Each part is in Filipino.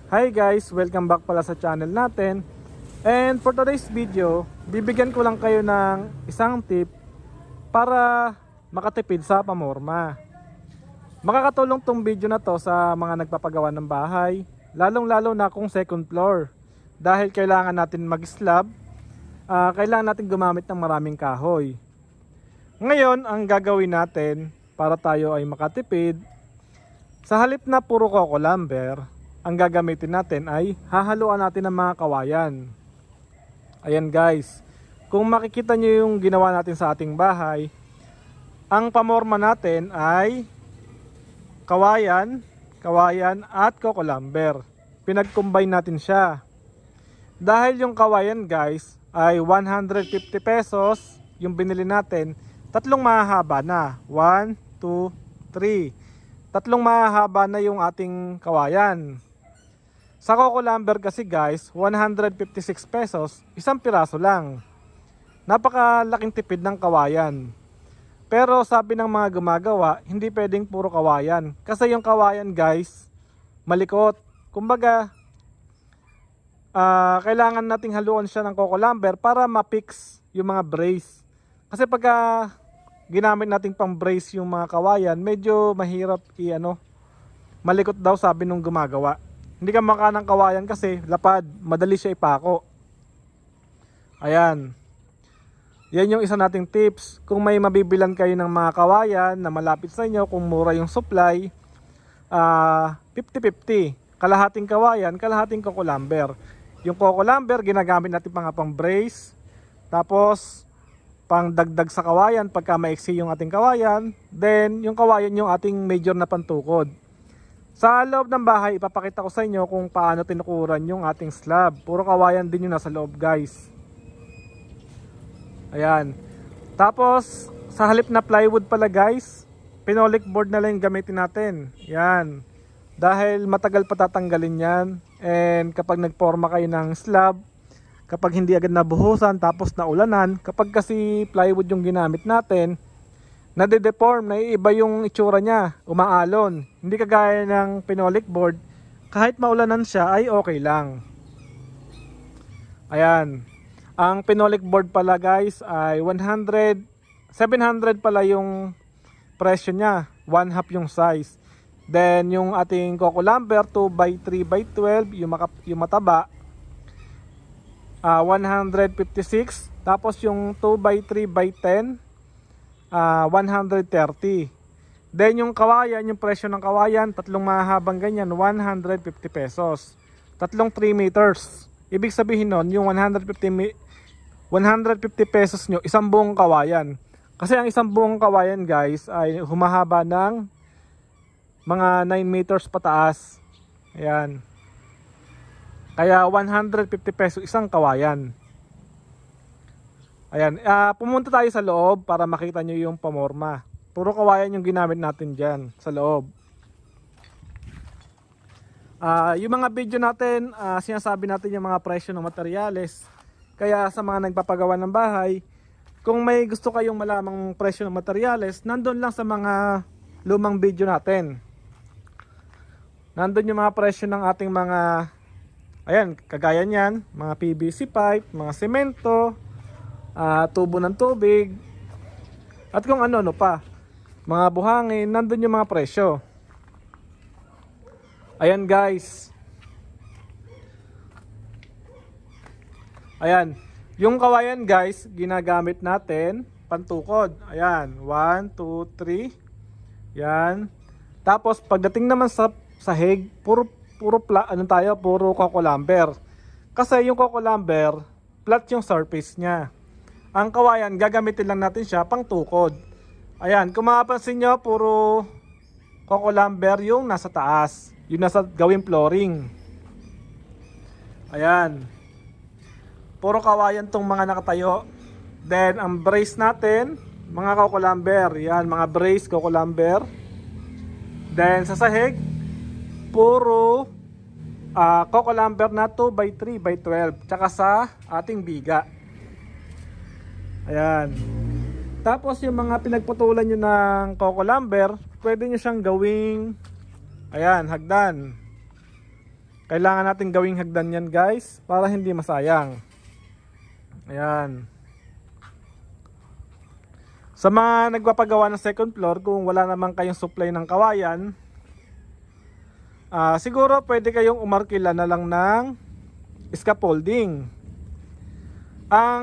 Hi guys! Welcome back pala sa channel natin. And for today's video, bibigyan ko lang kayo ng isang tip para makatipid sa pamorma. Makakatulong tong video na to sa mga nagpapagawa ng bahay, lalong-lalo na kung second floor. Dahil kailangan natin mag-slab, kailangan natin gumamit ng maraming kahoy. Ngayon, ang gagawin natin para tayo ay makatipid, sa halip na puro coco lumber, ang gagamitin natin ay hahaluan natin ng mga kawayan. Ayan guys, kung makikita nyo yung ginawa natin sa ating bahay, ang pamorma natin ay kawayan at coco lumber. Pinag-combine natin siya. Dahil yung kawayan guys ay 150 pesos yung binili natin, tatlong mahahaba na. 1, 2, 3. Tatlong mahahaba na yung ating kawayan. Sa coco lumber kasi guys, 156 pesos, isang piraso lang. Napakalaking tipid ng kawayan. Pero sabi ng mga gumagawa, hindi pwedeng puro kawayan. Kasi yung kawayan guys, malikot. Kumbaga, kailangan nating haluan siya ng coco lumber para ma-fix yung mga brace. Kasi pagka ginamit nating pang brace yung mga kawayan, medyo mahirap malikot daw sabi nung gumagawa. Hindi ka maka ng kawayan kasi lapad, madali siya ipako. Ayan. Yan yung isa nating tips. Kung may mabibilan kayo ng mga kawayan na malapit sa inyo, kung mura yung supply, 50-50. Kalahating kawayan, kalahating coco lumber. Yung coco lumber, ginagamit natin pang brace. Tapos, pang dagdag sa kawayan pagka maiksi yung ating kawayan. Then, yung kawayan yung ating major na pantukod. Sa loob ng bahay, ipapakita ko sa inyo kung paano tinukuran yung ating slab. Puro kawayan din yung nasa loob guys. Ayan. Tapos, sa halip na plywood pala guys, phenolic board na lang yung gamitin natin. Yan. Dahil matagal patatanggalin yan. And kapag nagporma kayo ng slab, kapag hindi agad nabuhusan tapos naulanan, kapag kasi plywood yung ginamit natin, nade-deform, naiiba yung itsura niya, umaalon. Hindi kagaya ng phenolic board, kahit maulanan siya ay okay lang. Ayan. Ang phenolic board pala guys ay 700 pala yung presyo niya, 1/2 yung size. Then yung ating coco lumber 2x3x12, yung mataba, 156. Tapos yung 2x3x10, 130. Then yung kawayan, yung presyo ng kawayan, tatlong mahabang ganyan, 150 pesos. Tatlong 3 meters. Ibig sabihin nun, yung 150 pesos nyo, isang buong kawayan. Kasi ang isang buong kawayan guys ay humahaba ng mga 9 meters pataas. Ayan. Kaya 150 pesos isang kawayan. Ayan, pumunta tayo sa loob para makita nyo yung pamorma. Puro kawayan yung ginamit natin dyan sa loob. Yung mga video natin, sinasabi natin yung mga presyo ng materyales. Kaya sa mga nagpapagawa ng bahay, kung may gusto kayong malamang presyo ng materyales, nandun lang sa mga lumang video natin. Nandun yung mga presyo ng ating mga, ayan, kagaya nyan, mga PVC pipe, mga semento, tubo ng tubig, at kung ano pa, mga buhangin, nandun yung mga presyo. Ayan guys. Ayan, yung kawayan guys, ginagamit natin pantukod. Ayan, 1, 2, 3. Yan. Tapos pagdating naman sa sahig, puro coco lumber. Kasi yung coco lumber, flat yung surface niya. Ang kawayan, gagamitin lang natin siya pang tukod. Ayan, kung mapapansin nyo, puro coco lumber yung nasa taas. Yung nasa gawing flooring. Ayan. Puro kawayan tong mga nakatayo. Then, ang brace natin, mga coco lumber. Yan, mga brace coco lumber. Then, sa sahig, puro coco lumber na 2x3x12. Tsaka sa ating biga. Ayan. Tapos yung mga pinagputulan nyo ng coco lumber, pwede nyo siyang gawing, ayan, hagdan. Kailangan natin gawing hagdan yan guys para hindi masayang. Ayan. Sa mga nagpapagawa ng second floor, kung wala naman kayong supply ng kawayan, siguro pwede kayong umarkila na lang ng scaffolding. Ang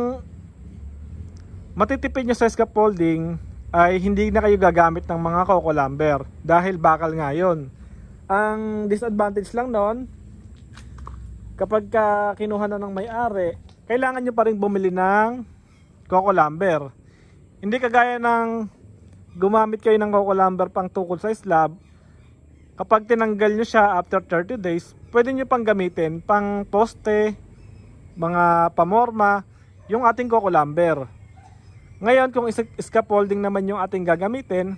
matitipid nyo sa scaffolding ay hindi na kayo gagamit ng mga coco lumber dahil bakal nga yun. Ang disadvantage lang nun, kapag kinuha na ng may-ari, kailangan nyo pa rin bumili ng coco lumber. Hindi kagaya ng gumamit kayo ng coco lumber pang tukod sa slab. Kapag tinanggal nyo siya after 30 days, pwede nyo pang gamitin pang poste, mga pamorma, yung ating coco lumber. Ngayon kung scaffolding naman yung ating gagamitin,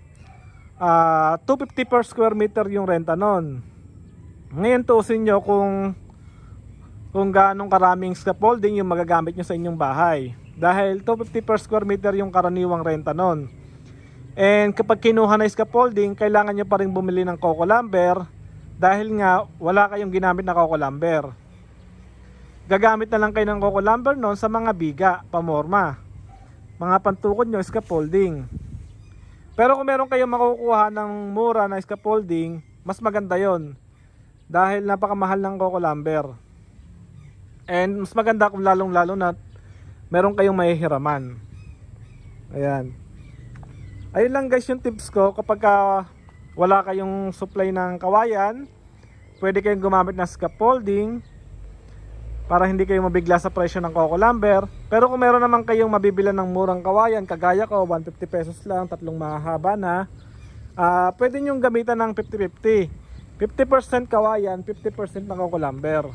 250 per square meter yung renta nun. Ngayon tuusin nyo kung gaanong karaming scaffolding yung magagamit nyo sa inyong bahay. Dahil 250 per square meter yung karaniwang renta nun. And kapag kinuha na scaffolding, kailangan nyo pa rin bumili ng coco lumber dahil nga wala kayong ginamit na coco lumber. Gagamit na lang kayo ng coco lumber nun sa mga biga, pamorma, mga pantukod nyo, scaffolding. Pero kung meron kayong makukuha ng mura na scaffolding, mas maganda yon dahil napakamahal ng coco lumber. And mas maganda kung lalong lalo na meron kayong mahihiraman. Ayan. Ayun lang guys yung tips ko. Kapag wala kayong supply ng kawayan, pwede kayong gumamit ng scaffolding para hindi kayo mabigla sa presyo ng coco lumber. Pero kung meron naman kayong mabibilan ng murang kawayan, kagaya ko, 150 pesos lang, tatlong mahaba na, pwede nyong gamitan ng 50-50. 50% kawayan, 50% na coco lumber.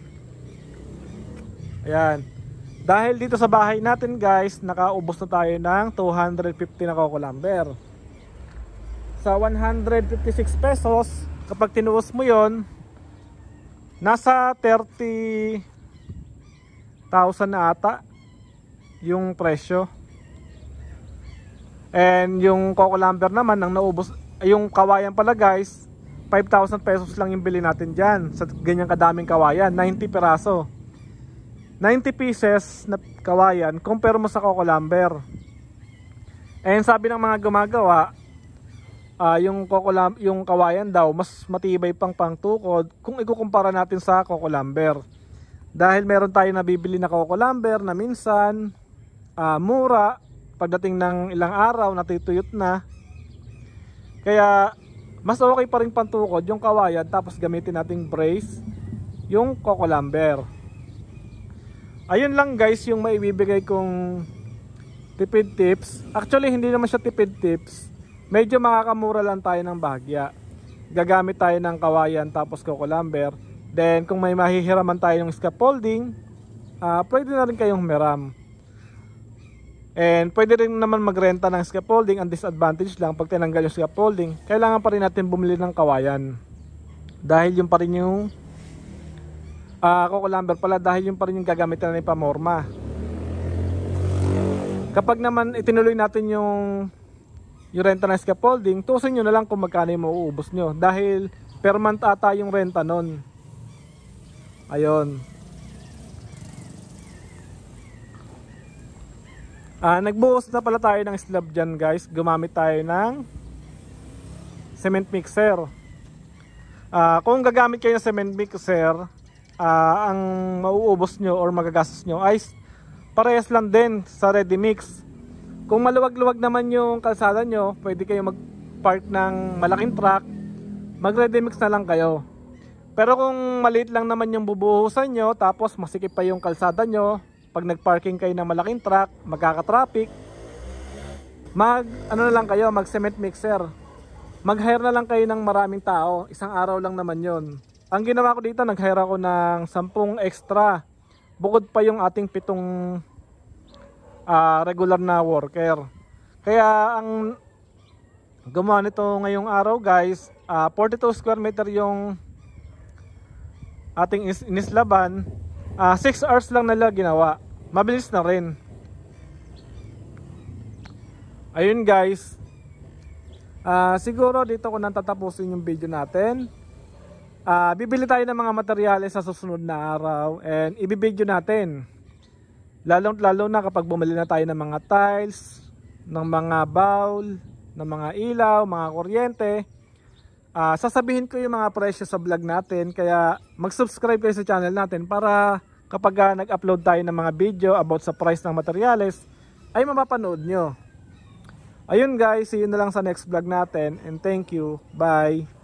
Ayan. Dahil dito sa bahay natin guys, nakaubos na tayo ng 250 na coco lumber. Sa 156 pesos, kapag tinuos mo yon, nasa 30,000 na ata yung presyo. And yung coco lumber naman, ang naubos, yung kawayan pala guys, 5,000 pesos lang yung bili natin dyan. Sa ganyang kadaming kawayan, 90 piraso. 90 pieces na kawayan, compare mo sa coco lumber. And sabi ng mga gumagawa, yung kawayan daw mas matibay pang pangtukod kung ikukumpara natin sa coco lumber. Dahil meron tayo nabibili na coco lumber na minsan mura, pagdating ng ilang araw natituyot na. Kaya mas okay pa rin pantukod yung kawayan, tapos gamitin nating brace yung coco lumber. Ayun lang guys yung maibibigay kong tipid tips. Actually hindi naman siya tipid tips, medyo makakamura lang tayo ng bahagya. Gagamit tayo ng kawayan tapos coco lumber. Then kung may mahihiraman tayo ng scaffolding, pwede na rin kayong humiram. And pwede rin naman magrenta ng scaffolding. Ang disadvantage lang, pag tinanggal yung scaffolding, kailangan pa rin natin bumili ng kawayan. Dahil yung pa rin yung coco lumber pala, dahil yung pa rin yung gagamitan na ng pamorma. Kapag naman itinuloy natin yung renta ng scaffolding, tusin nyo na lang kung magkano yung mauubos nyo. Dahil per month ata yung renta nun. Ayun. Nagbuhos na pala tayo ng slab dyan guys. Gumamit tayo ng cement mixer. Kung gagamit kayo ng cement mixer, ang mauubos nyo or magagastos nyo ay parehas lang din sa ready mix. Kung maluwag-luwag naman yung kalsada nyo, pwede kayo mag-park ng malaking truck, mag-ready mix na lang kayo. Pero kung maliit lang naman yung bubuhusan nyo, tapos masikip pa yung kalsada nyo, pag nag-parking kayo ng malaking truck, magkaka-traffic, ano na lang kayo, mag-cement mixer. Mag-hire na lang kayo ng maraming tao, isang araw lang naman yon. Ang ginawa ko dito, nag-hire ako ng 10 extra. Bukod pa yung ating 7 regular na worker. Kaya ang gumawa nito ngayong araw guys, 42 square meter yung ating inislaban. 6 hours lang nila ginawa. Mabilis na rin. Ayun guys. Siguro dito ko nang tatapusin yung video natin. bibili tayo ng mga materyales sa susunod na araw and ibibideo natin. Lalo na kapag bumili na tayo ng mga tiles, ng mga bowl, ng mga ilaw, mga kuryente. Sasabihin ko yung mga presyo sa vlog natin, kaya mag-subscribe kayo sa channel natin para kapag nag-upload tayo ng mga video about sa price ng materyales ay mapapanood nyo. Ayun guys, see you na lang sa next vlog natin and thank you. Bye!